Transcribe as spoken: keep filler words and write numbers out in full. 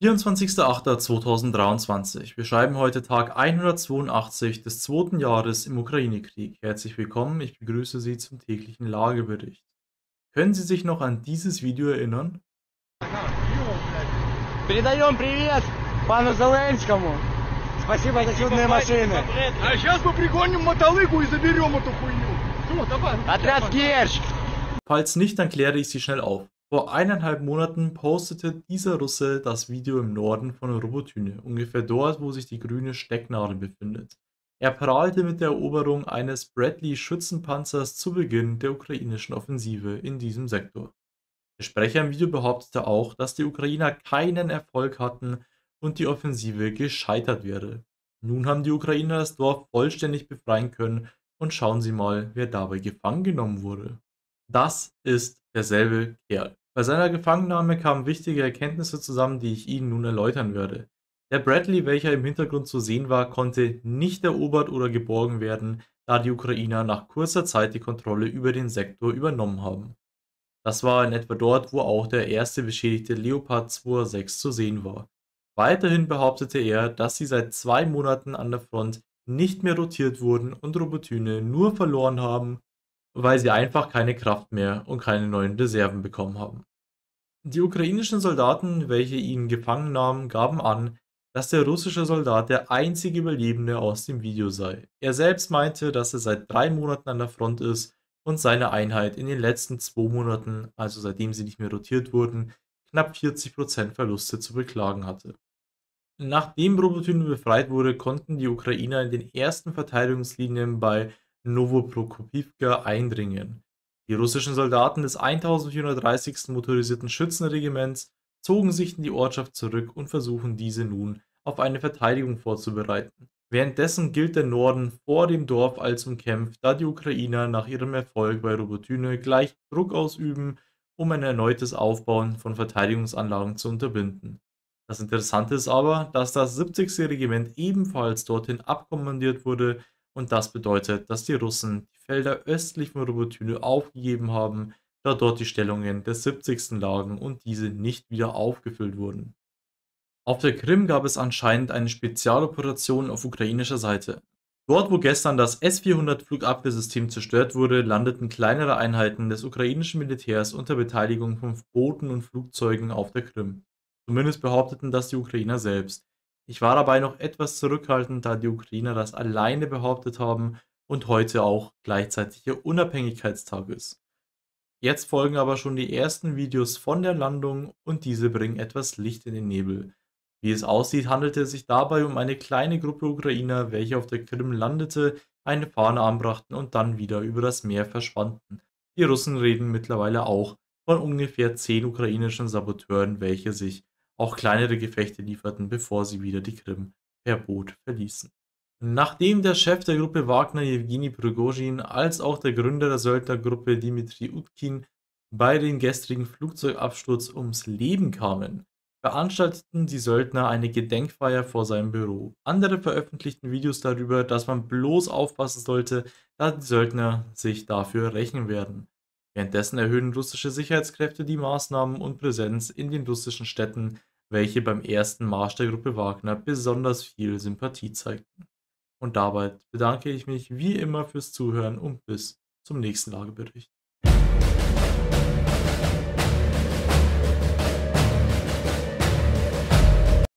vierundzwanzigster achter zweitausenddreiundzwanzig. Wir schreiben heute Tag hundertzweiundachtzig des zweiten Jahres im Ukraine-Krieg. Herzlich willkommen, ich begrüße Sie zum täglichen Lagebericht. Können Sie sich noch an dieses Video erinnern? Передаем привет пану Зеленскому. Спасибо за чудные машины. А сейчас мы пригоним мотолыгу и заберем эту хуйню. Все, давай. Отряд Керчь. Falls nicht, dann kläre ich Sie schnell auf. Vor eineinhalb Monaten postete dieser Russe das Video im Norden von Robotyne, ungefähr dort, wo sich die grüne Stecknadel befindet. Er prahlte mit der Eroberung eines Bradley-Schützenpanzers zu Beginn der ukrainischen Offensive in diesem Sektor. Der Sprecher im Video behauptete auch, dass die Ukrainer keinen Erfolg hatten und die Offensive gescheitert wäre. Nun haben die Ukrainer das Dorf vollständig befreien können und schauen Sie mal, wer dabei gefangen genommen wurde. Das ist derselbe Kerl. Bei seiner Gefangennahme kamen wichtige Erkenntnisse zusammen, die ich Ihnen nun erläutern werde. Der Bradley, welcher im Hintergrund zu sehen war, konnte nicht erobert oder geborgen werden, da die Ukrainer nach kurzer Zeit die Kontrolle über den Sektor übernommen haben. Das war in etwa dort, wo auch der erste beschädigte Leopard zweihundertsechs zu sehen war. Weiterhin behauptete er, dass sie seit zwei Monaten an der Front nicht mehr rotiert wurden und Robotyne nur verloren haben, weil sie einfach keine Kraft mehr und keine neuen Reserven bekommen haben. Die ukrainischen Soldaten, welche ihn gefangen nahmen, gaben an, dass der russische Soldat der einzige Überlebende aus dem Video sei. Er selbst meinte, dass er seit drei Monaten an der Front ist und seine Einheit in den letzten zwei Monaten, also seitdem sie nicht mehr rotiert wurden, knapp vierzig Prozent Verluste zu beklagen hatte. Nachdem Robotyne befreit wurde, konnten die Ukrainer in den ersten Verteidigungslinien bei Nowoprokopivka eindringen. Die russischen Soldaten des eintausendvierhundertdreißigsten Motorisierten Schützenregiments zogen sich in die Ortschaft zurück und versuchen diese nun auf eine Verteidigung vorzubereiten. Währenddessen gilt der Norden vor dem Dorf als umkämpft, da die Ukrainer nach ihrem Erfolg bei Robotyne gleich Druck ausüben, um ein erneutes Aufbauen von Verteidigungsanlagen zu unterbinden. Das Interessante ist aber, dass das siebzigste Regiment ebenfalls dorthin abkommandiert wurde, und das bedeutet, dass die Russen die Felder östlich von Robotyne aufgegeben haben, da dort die Stellungen des siebzigsten lagen und diese nicht wieder aufgefüllt wurden. Auf der Krim gab es anscheinend eine Spezialoperation auf ukrainischer Seite. Dort, wo gestern das S vierhundert Flugabwehrsystem zerstört wurde, landeten kleinere Einheiten des ukrainischen Militärs unter Beteiligung von Booten und Flugzeugen auf der Krim. Zumindest behaupteten das die Ukrainer selbst. Ich war dabei noch etwas zurückhaltend, da die Ukrainer das alleine behauptet haben und heute auch gleichzeitig ihr Unabhängigkeitstag ist. Jetzt folgen aber schon die ersten Videos von der Landung und diese bringen etwas Licht in den Nebel. Wie es aussieht, handelte es sich dabei um eine kleine Gruppe Ukrainer, welche auf der Krim landete, eine Fahne anbrachten und dann wieder über das Meer verschwanden. Die Russen reden mittlerweile auch von ungefähr zehn ukrainischen Saboteuren, welche sich auch kleinere Gefechte lieferten, bevor sie wieder die Krim per Boot verließen. Nachdem der Chef der Gruppe Wagner Jewgeni Prigozhin als auch der Gründer der Söldnergruppe Dmitri Utkin bei dem gestrigen Flugzeugabsturz ums Leben kamen, veranstalteten die Söldner eine Gedenkfeier vor seinem Büro. Andere veröffentlichten Videos darüber, dass man bloß aufpassen sollte, da die Söldner sich dafür rächen werden. Währenddessen erhöhen russische Sicherheitskräfte die Maßnahmen und Präsenz in den russischen Städten, welche beim ersten Marsch der Gruppe Wagner besonders viel Sympathie zeigten. Und dabei bedanke ich mich wie immer fürs Zuhören und bis zum nächsten Lagebericht.